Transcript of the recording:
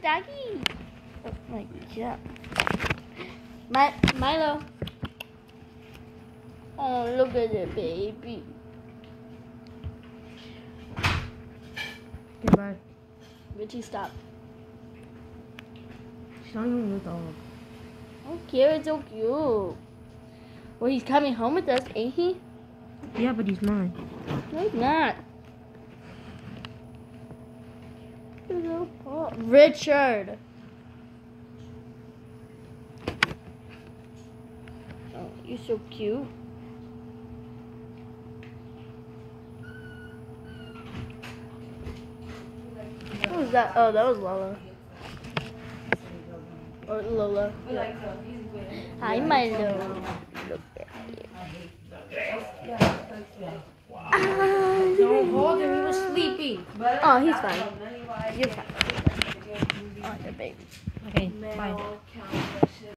doggy. Oh my god. Milo. Oh, look at the baby. Okay, bye. Richie, stop. She's not even a dog. I don't care, it's so cute. Well, he's coming home with us, ain't he? Yeah, but he's mine. No, he's not. Richard. Oh, you're so cute. What was that? Oh, that was Lola. Or Lola. Hi, Milo. Look at you. Don't hold him, he was sleeping. Oh, he's fine. You're fine. Oh, the baby. Okay, bye.